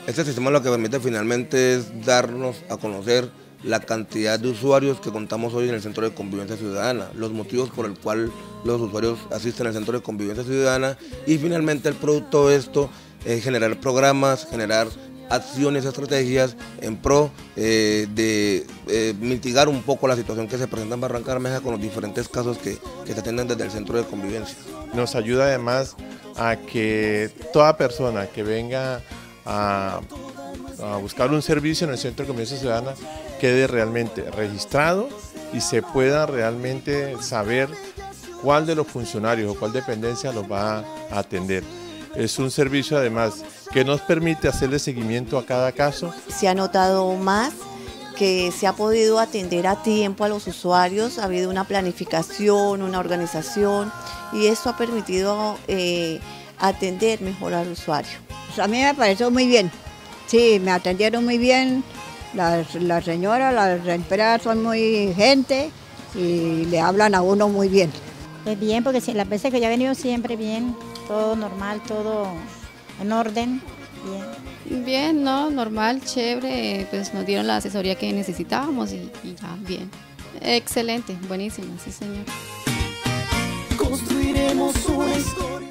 Este sistema lo que permite finalmente es darnos a conocer la cantidad de usuarios que contamos hoy en el Centro de Convivencia Ciudadana, los motivos por el cual los usuarios asisten al Centro de Convivencia Ciudadana y finalmente el producto de esto es generar programas, generar acciones, estrategias en pro de mitigar un poco la situación que se presenta en Barrancabermeja con los diferentes casos que se atienden desde el Centro de Convivencia. Nos ayuda además a que toda persona que venga a buscar un servicio en el Centro de Convivencia Ciudadana quede realmente registrado y se pueda realmente saber cuál de los funcionarios o cuál dependencia los va a atender. Es un servicio además que nos permite hacerle seguimiento a cada caso. Se ha notado más que se ha podido atender a tiempo a los usuarios, ha habido una planificación, una organización y eso ha permitido atender mejor al usuario. Pues a mí me pareció muy bien, sí, me atendieron muy bien, las señoras, las empleadas son muy gente y le hablan a uno muy bien. Pues bien, porque las veces que yo he venido siempre bien, todo normal, todo en orden, bien. Bien, ¿no? Normal, chévere, pues nos dieron la asesoría que necesitábamos y ya, bien. Excelente, buenísimo, sí señor. Construiremos una historia.